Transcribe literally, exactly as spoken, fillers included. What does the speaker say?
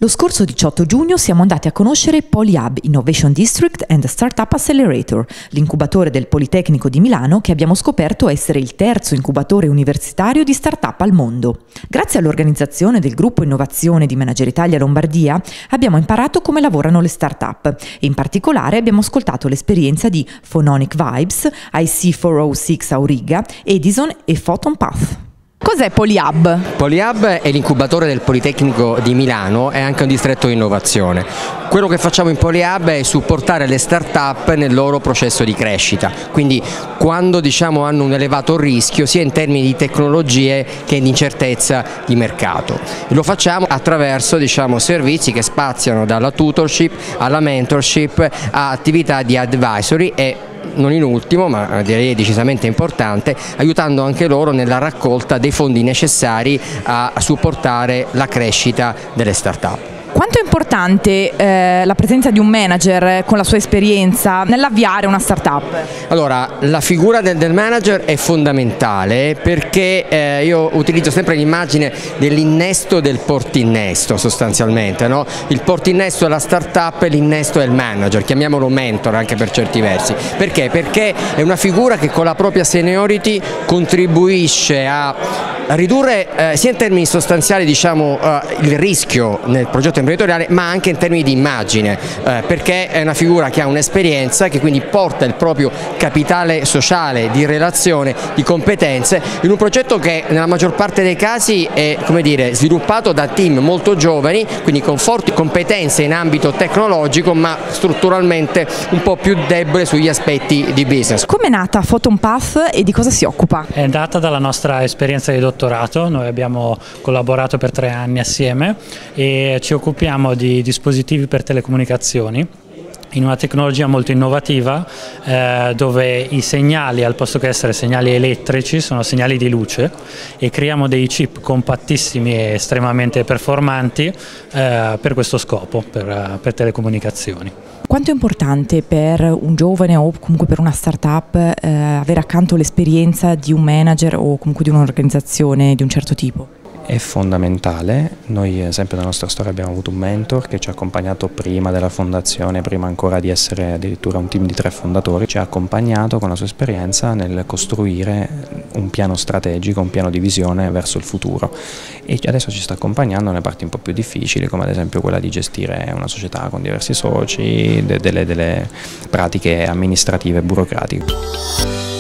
Lo scorso diciotto giugno siamo andati a conoscere PolyHub Innovation District and Startup Accelerator, l'incubatore del Politecnico di Milano che abbiamo scoperto essere il terzo incubatore universitario di startup al mondo. Grazie all'organizzazione del gruppo innovazione di Manager Italia Lombardia abbiamo imparato come lavorano le startup e in particolare abbiamo ascoltato l'esperienza di Phononic Vibes, I C quattrocentosei Auriga, Edison e PhotonPath. Cos'è PolyHub? PolyHub è l'incubatore del Politecnico di Milano e anche un distretto di innovazione. Quello che facciamo in PolyHub è supportare le start-up nel loro processo di crescita, quindi quando diciamo, hanno un elevato rischio sia in termini di tecnologie che di incertezza di mercato. E lo facciamo attraverso diciamo, servizi che spaziano dalla tutorship alla mentorship a attività di advisory e non in ultimo, ma direi decisamente importante, aiutando anche loro nella raccolta dei fondi necessari a supportare la crescita delle start-up. Quanto è importante eh, la presenza di un manager con la sua esperienza nell'avviare una startup? Allora, la figura del, del manager è fondamentale perché eh, io utilizzo sempre l'immagine dell'innesto del portinnesto sostanzialmente, no? Il portinnesto è la startup e l'innesto è il manager, chiamiamolo mentor anche per certi versi. Perché? Perché è una figura che con la propria seniority contribuisce a ridurre eh, sia in termini sostanziali diciamo, eh, il rischio nel progetto imprenditoriale ma anche in termini di immagine eh, perché è una figura che ha un'esperienza che quindi porta il proprio capitale sociale di relazione, di competenze in un progetto che nella maggior parte dei casi è come dire, sviluppato da team molto giovani quindi con forti competenze in ambito tecnologico ma strutturalmente un po' più debole sugli aspetti di business. Come è nata PhotonPath e di cosa si occupa? È nata dalla nostra esperienza di dottorato, noi abbiamo collaborato per tre anni assieme e ci occupiamo di dispositivi per telecomunicazioni in una tecnologia molto innovativa eh, dove i segnali al posto che essere segnali elettrici sono segnali di luce e creiamo dei chip compattissimi e estremamente performanti eh, per questo scopo, per, per telecomunicazioni. Quanto è importante per un giovane o comunque per una startup eh, avere accanto l'esperienza di un manager o comunque di un'organizzazione di un certo tipo? È fondamentale, noi sempre nella nostra storia abbiamo avuto un mentor che ci ha accompagnato prima della fondazione, prima ancora di essere addirittura un team di tre fondatori, ci ha accompagnato con la sua esperienza nel costruire un piano strategico, un piano di visione verso il futuro e adesso ci sta accompagnando nelle parti un po' più difficili come ad esempio quella di gestire una società con diversi soci, de delle, delle pratiche amministrative e burocratiche.